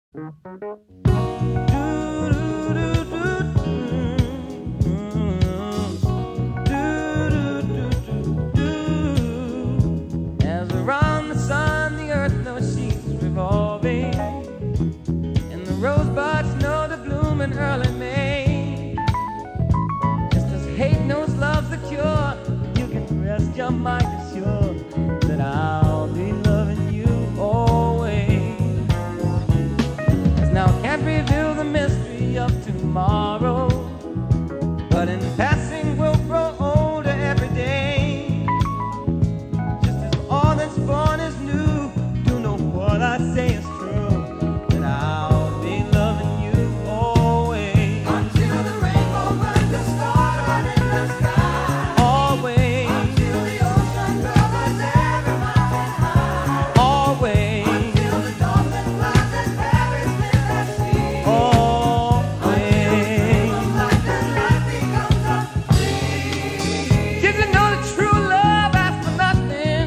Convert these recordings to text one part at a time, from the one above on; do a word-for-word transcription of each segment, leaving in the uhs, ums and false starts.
As around the sun, the earth knows she's revolving, and the rosebuds know to bloom in early May. Just as hate knows love's the cure, you can rest your mind assured that I'll be loving you always. 'Cause now I can't reveal the mystery of tomorrow, but in passing we'll grow older every day. Just as all that's born is new, do know what I say is true, that I'll be loving you always. Until the rainbow burns the stars in the sky. Always. Until the ocean covers every mountain high. Always. Until the dolphin flies and carries with the sea. Always. Like the light becomes a dream. Did you know that true love asks for nothing?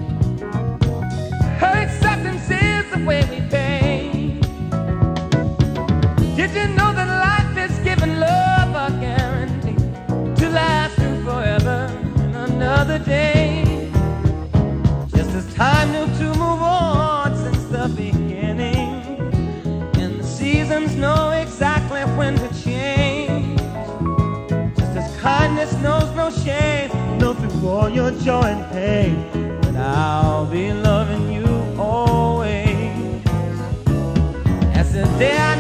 Her acceptance is the way we pay. Did you know that life is giving love a guarantee to last through forever and another day? Just as time knew to move on since the beginning, and the seasons know exactly when to change. Just as kindness knows no shame, know through all your joy and pain, that I'll be loving you always. As the day I